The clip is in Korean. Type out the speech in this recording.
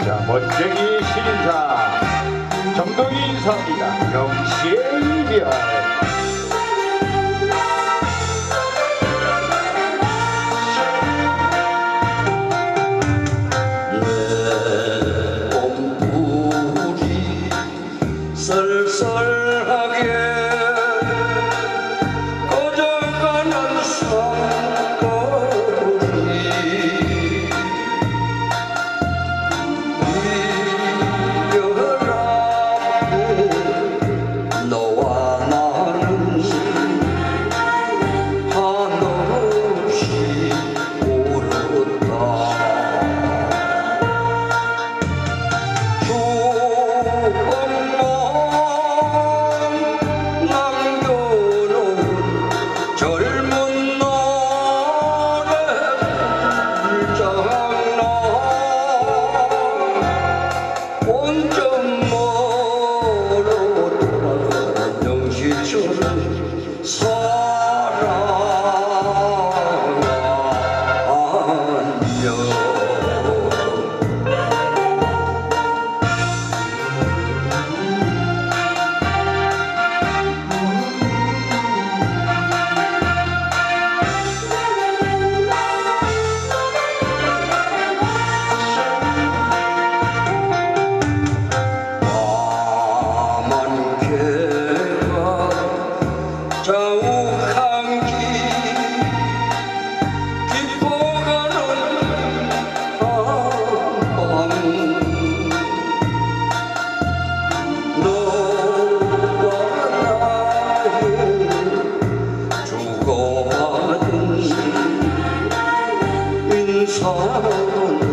자, 멋쟁이 신인사 정동희 인사입니다. 명시의 이별. 썰썰하게 꺼져가는 산거리 이별 앞에 너와 나는 한없이 울었다. 젊은 날의 불장난 원점 멀어 돌아가는 영시처럼 사랑하며 자욱한 길 깊어가는 한밤 너와 나의 주고받은 인사는